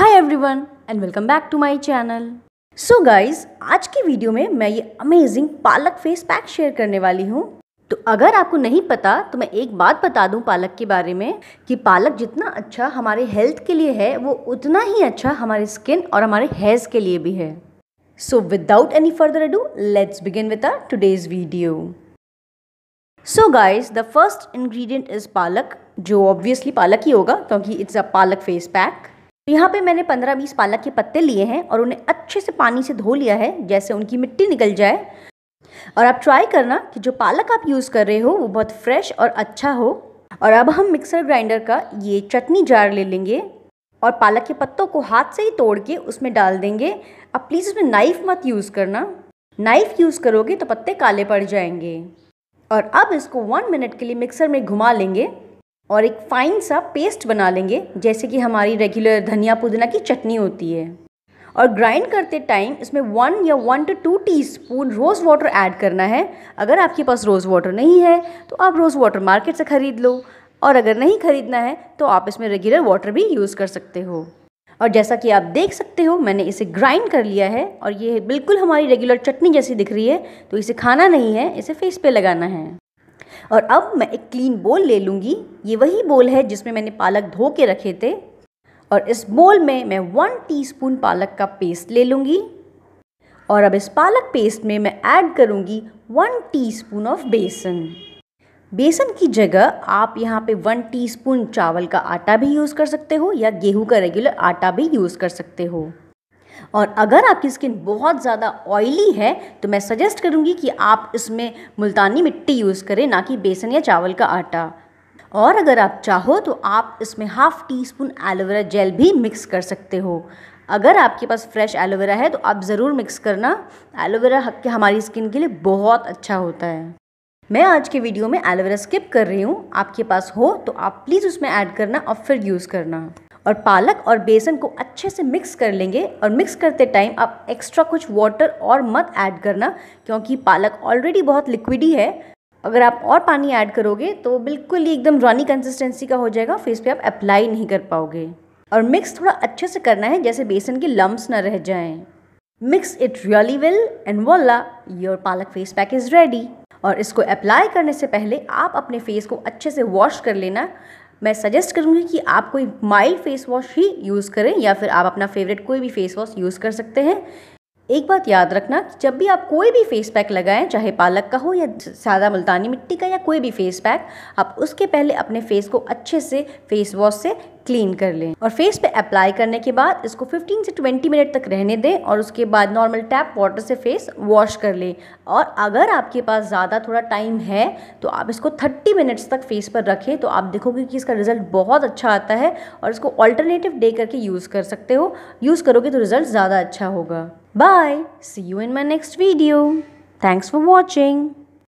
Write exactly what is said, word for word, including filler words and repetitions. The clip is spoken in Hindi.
Hi everyone and welcome back to my channel. So guys, आज की वीडियो में मैं ये अमेजिंग पालक फेस पैक शेयर करने वाली हूँ। तो अगर आपको नहीं पता तो मैं एक बात बता दूँ पालक के बारे में कि पालक जितना अच्छा हमारे हेल्थ के लिए है वो उतना ही अच्छा हमारे स्किन और हमारे हेयर्स के लिए भी है। So without any further ado let's begin with our today's video. So guys, the first ingredient is palak, जो ऑब्वियसली पालक ही होगा क्योंकि इट्स अ पालक फेस पैक। तो यहाँ पे मैंने पंद्रह बीस पालक के पत्ते लिए हैं और उन्हें अच्छे से पानी से धो लिया है जैसे उनकी मिट्टी निकल जाए। और आप ट्राई करना कि जो पालक आप यूज़ कर रहे हो वो बहुत फ्रेश और अच्छा हो। और अब हम मिक्सर ग्राइंडर का ये चटनी जार ले लेंगे और पालक के पत्तों को हाथ से ही तोड़ के उसमें डाल देंगे। अब प्लीज़ उसमें नाइफ़ मत यूज़ करना, नाइफ़ यूज़ करोगे तो पत्ते काले पड़ जाएंगे। और अब इसको वन मिनट के लिए मिक्सर में घुमा लेंगे और एक फाइन सा पेस्ट बना लेंगे जैसे कि हमारी रेगुलर धनिया पुदीना की चटनी होती है। और ग्राइंड करते टाइम इसमें वन या one two two teaspoon rose water add करना है। अगर आपके पास रोज़ वाटर नहीं है तो आप रोज़ वाटर मार्केट से ख़रीद लो, और अगर नहीं ख़रीदना है तो आप इसमें रेगुलर वाटर भी यूज़ कर सकते हो। और जैसा कि आप देख सकते हो मैंने इसे ग्राइंड कर लिया है और ये बिल्कुल हमारी रेगुलर चटनी जैसी दिख रही है। तो इसे खाना नहीं है, इसे फेस पे लगाना है। और अब मैं एक क्लीन बोल ले लूँगी। ये वही बोल है जिसमें मैंने पालक धो के रखे थे। और इस बोल में मैं वन टीस्पून पालक का पेस्ट ले लूँगी। और अब इस पालक पेस्ट में मैं ऐड करूँगी वन टीस्पून ऑफ बेसन। बेसन की जगह आप यहाँ पे वन टीस्पून चावल का आटा भी यूज़ कर सकते हो या गेहूं का रेगुलर आटा भी यूज़ कर सकते हो। और अगर आपकी स्किन बहुत ज़्यादा ऑयली है तो मैं सजेस्ट करूँगी कि आप इसमें मुल्तानी मिट्टी यूज़ करें, ना कि बेसन या चावल का आटा। और अगर आप चाहो तो आप इसमें half teaspoon aloe vera gel भी मिक्स कर सकते हो। अगर आपके पास फ्रेश एलोवेरा है तो आप ज़रूर मिक्स करना। एलोवेरा हमारी स्किन के लिए बहुत अच्छा होता है। मैं आज के वीडियो में एलोवेरा स्किप कर रही हूँ, आपके पास हो तो आप प्लीज़ उसमें ऐड करना और फिर यूज़ करना। और पालक और बेसन को अच्छे से मिक्स कर लेंगे। और मिक्स करते टाइम आप एक्स्ट्रा कुछ वाटर और मत ऐड करना क्योंकि पालक ऑलरेडी बहुत लिक्विडी है। अगर आप और पानी ऐड करोगे तो बिल्कुल ही एकदम रॉनी कंसिस्टेंसी का हो जाएगा, फेस पे आप अप्लाई नहीं कर पाओगे। और मिक्स थोड़ा अच्छे से करना है जैसे बेसन के लम्प्स ना रह जाएं। Mix it really well and voila, your palak face pack is ready. और इसको अप्लाई करने से पहले आप अपने फेस को अच्छे से वॉश कर लेना। मैं सजेस्ट करूँगी कि आप कोई माइल्ड फेस वॉश ही यूज़ करें या फिर आप अपना फेवरेट कोई भी फेस वॉश यूज़ कर सकते हैं। एक बात याद रखना, जब भी आप कोई भी फेस पैक लगाएं, चाहे पालक का हो या सादा मुल्तानी मिट्टी का या कोई भी फेस पैक, आप उसके पहले अपने फेस को अच्छे से फेस वॉश से क्लीन कर लें। और फेस पे अप्लाई करने के बाद इसको फिफ्टीन से ट्वेंटी मिनट तक रहने दें और उसके बाद नॉर्मल टैप वाटर से फेस वॉश कर लें। और अगर आपके पास ज़्यादा थोड़ा टाइम है तो आप इसको थर्टी मिनट्स तक फेस पर रखें तो आप देखोगे कि इसका रिजल्ट बहुत अच्छा आता है। और इसको ऑल्टरनेटिव डे करके यूज़ कर सकते हो। यूज़ करोगे तो रिजल्ट ज़्यादा अच्छा होगा। Bye. See you in my next video. Thanks for watching.